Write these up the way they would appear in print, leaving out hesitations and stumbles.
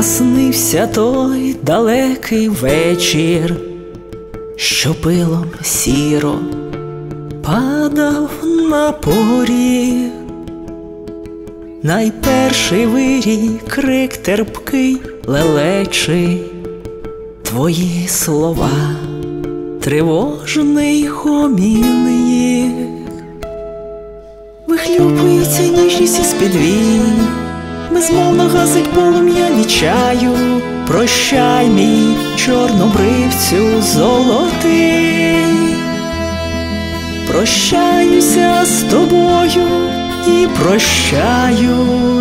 наснився той далекий вечір, що пилом сіро падав на поріг. Найперший вирій, крик терпкий, лелечий, твої слова, тривожний гомін їх. Вихлюпується ніжність із-під вій, безмовно гасить полум'я вічаю. Прощай, мій чорнобривцю золотий, прощаюся з тобою і прощаю.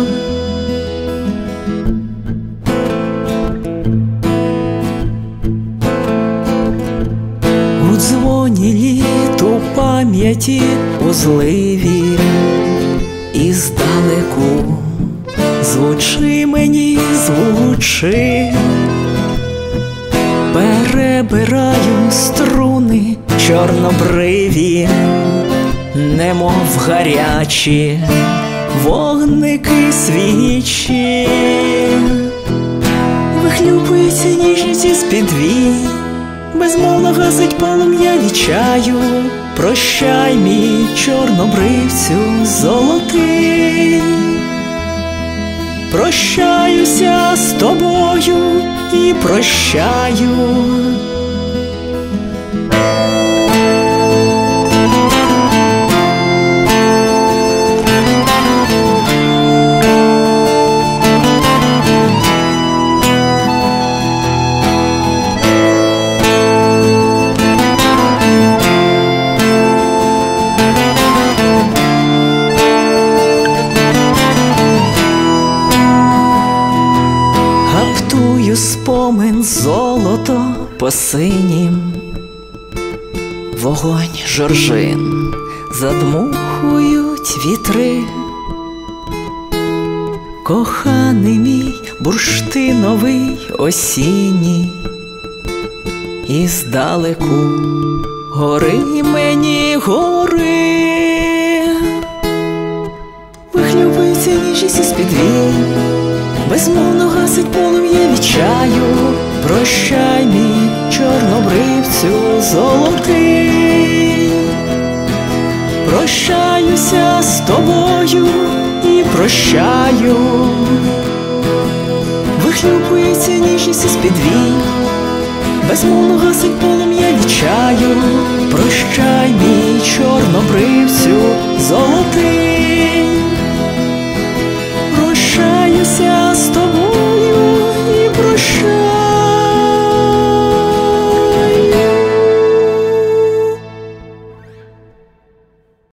У дзвоні літу пам'яті узливі, і здалеку звучи мені, звучи. Перебираю струни чорнобриві, немов гарячі вогники свічі. Вихлюпується ніжність із-під вій, безмовно гасить полум'я вічаю. Прощай, мій чорнобривцю золотий, прощаюся з тобою і прощаю. Гаптую спомин золото по синім, вогонь жоржин задмухують вітри. Коханий мій бурштиновий осінній, і здалеку гори мені гори. Вихлюпується ніжність із-під вій, безмовно гасить полум'я вічаю. Прощай, мій чорнобривцю золотий, прощаюся з тобою і прощаю. Вихлюпується ніжність із-під вій, безмовно гасить полум'я вічаю.